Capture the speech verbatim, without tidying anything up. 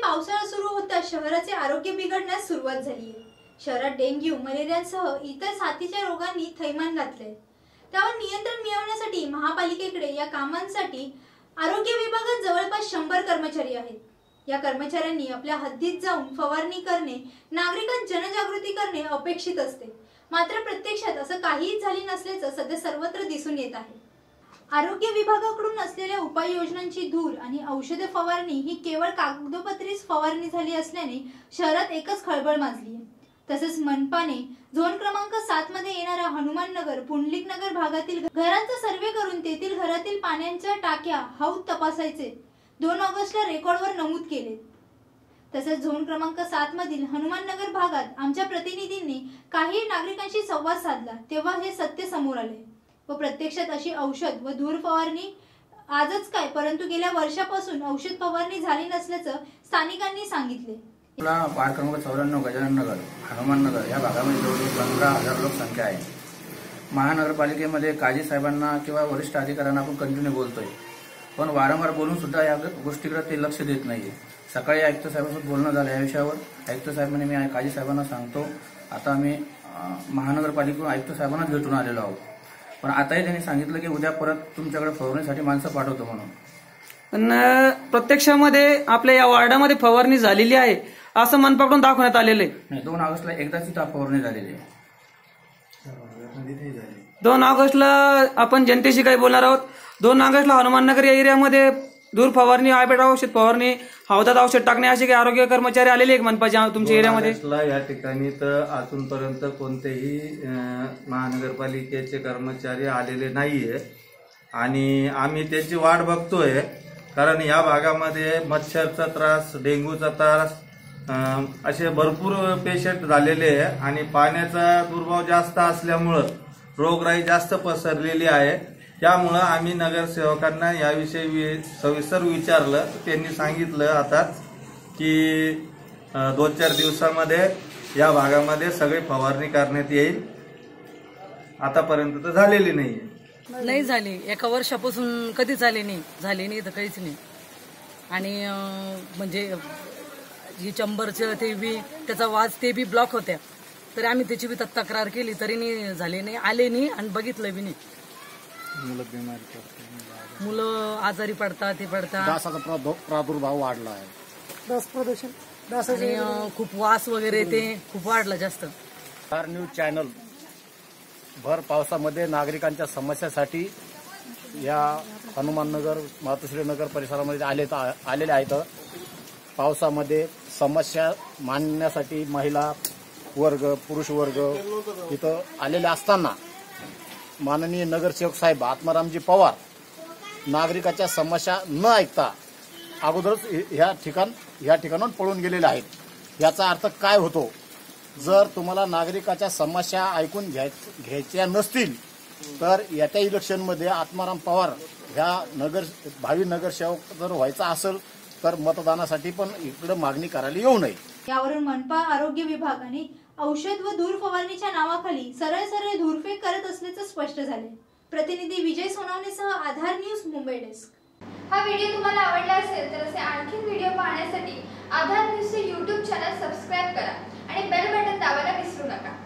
पावसाळा सुरू होताच शहराचे आरोग्य बिघडण्यास सुरुवात झाली आहे। शहरात डेंग्यू, मलेरियासह इतर साथीच्या रोगांनी थैमान घातले। त्यावर नियंत्रण मिळवण्यासाठी महापालिकेकडे या कामांसाठी आरोग्य विभागात जवळपास शंभर कर्मचारी आहेत। या कर्मचाऱ्यांनी आपल्या हद्दीत जाऊन फवारणी करणे, नागरिकांत जनजागृती करणे अपेक्षित असते। मात्र प्रत्यक्षात असं काहीच झाले नसल्याचं सध्या सर्वत्र दिसून येत आहे। आरोग्य विभागाकडून असलेल्या उपाययोजनांची धूर आणि औषध फवारणी ही केवळ कागदोपत्रीच फवारणी झाली असल्याने शहरात एकच खळबळ माजली आहे। तसेच मनपाने झोन क्रमांक सात मध्ये येणाऱ्या हनुमान नगर, पुंडलिक नगर भागातील घरांचा सर्वे करून तेथील घरातील पाण्याच्या टाक्या, हौद तपासायचे दोन ऑगस्टला रेकॉर्डवर नमूद केले। तसेच झोन क्रमांक सात मधील हनुमान नगर भागात आमच्या प्रतिनिधींनी काही नागरिकांशी संवाद साधला तेव्हा हे सत्य समोर आले व प्रत्यक्षात अशी औषध व धूर फवारणी आजच काय परंतु गेल्या वर्षापासून औषध फवारणी झाली नसल्याचं स्थानिकांनी सांगितले। वार्ड क्रमांक चौऱ्याण्णव गजानन नगर, हनुमान नगर या भागामध्ये जवळजवळ पंधरा हजार लोकसंख्या आहे। महानगरपालिकेमध्ये काजी साहेबांना किंवा वरिष्ठ अधिकाऱ्यांना आपण कंटिन्यू बोलतोय, पण वारंवार बोलून सुद्धा या गोष्टीकडे ते लक्ष देत नाहीये। सकाळी आयुक्त साहेबांसोबत बोलणं झालं या विषयावर। आयुक्त साहेबांनी मी काजी साहेबांना सांगतो, आता आम्ही महानगरपालिकेकडून आयुक्त साहेबांनाच भेटून आलेलो आहोत, पण आताही त्यांनी सांगितलं की उद्या परत तुमच्याकडे फवारणीसाठी माणसं पाठवतो म्हणून। पण प्रत्यक्षामध्ये आपल्या या वार्डामध्ये फवारणी झालेली आहे असं मनपाकडून दाखवण्यात आलेलं आहे। दोन ऑगस्टला एकदाच तिथं फवारणी झालेली आहे। दोन ऑगस्टला आपण जनतेशी काही बोलणार आहोत। दोन ऑगस्टला हनुमाननगर या एरियामध्ये दूर फवारणी, आयबेट औषध फवारणी, हौदात औषध टाकणे असे काही आरोग्य कर्मचारी आलेले एक मनपाच्या तुमच्या एरियामध्ये। या ठिकाणी तर अजूनपर्यंत कोणतेही महानगरपालिकेचे कर्मचारी आलेले नाहीये आणि आम्ही त्याची वाट बघतोय, कारण या भागामध्ये मच्छरचा त्रास, डेंग्यूचा त्रास असे भरपूर पेशंट झालेले आहे आणि पाण्याचा दुर्भाव जास्त असल्यामुळं रोगराई जास्त पसरलेली आहे। त्यामुळं आम्ही नगरसेवकांना याविषयी सविस्तर विचारलं, त्यांनी सांगितलं आता की दोन चार दिवसामध्ये या भागामध्ये सगळी फवारणी करण्यात येईल। आतापर्यंत तर झालेली नाहीये। नाही झाली, एका वर्षापासून कधीच झाली नाही, झाली नाही तर काहीच नाही। आणि म्हणजे जी चंबरचं ते बी त्याचा वाज ते बी ब्लॉक होत्या, तरी आम्ही त्याची बी तक्रार केली तरी नाही झाले नाही, आले नाही आणि बघितलं बी नाही। मुलं बिमारी पडतात, मुलं आजारी पडतात, ते पडतात। डासाचा प्रादुर्भाव वाढला आहे, डास प्रदूषण आणि खूप वास वगैरे ते खूप वाढला जास्त। स्टार न्यूज चॅनल भर पावसामध्ये नागरिकांच्या समस्यासाठी या हनुमाननगर, मातोश्रीनगर परिसरामध्ये आले आलेले आहेत। पावसामध्ये समस्या मांडण्यासाठी महिला वर्ग, पुरुष वर्ग इथं आलेले असताना माननीय नगरसेवक साहेब आत्मारामजी पवार नागरिकाच्या समस्या न ऐकता अगोदरच ह्या ठिकाण ह्या ठिकाणाहून पळून गेलेले आहेत। याचा अर्थ काय होतो, जर तुम्हाला नागरिकाच्या समस्या ऐकून घ्यायच्या नसतील तर येत्या इलेक्शनमध्ये आत्माराम पवार ह्या नगर भावी नगरसेवक जर व्हायचा असेल तर मतदानासाठी पण इकडे मागणी करायला येऊ नये। यावरून मनपा आरोग्य विभाग आणि औषध व धूर फवारणीच्या नावाखाली सरळ सरळ धूरफेक करत असल्याचं स्पष्ट झाले। प्रतिनिधी विजय सोनवणेसह आधार न्यूज, मुंबई डेस्क। हा व्हिडिओ तुम्हाला आवडला असेल तर असे आणखी व्हिडिओ पाहण्यासाठी आधार न्यूजचे यूट्यूब चॅनल सबस्क्राईब करा आणि बेल बटन दाबायला विसरू नका।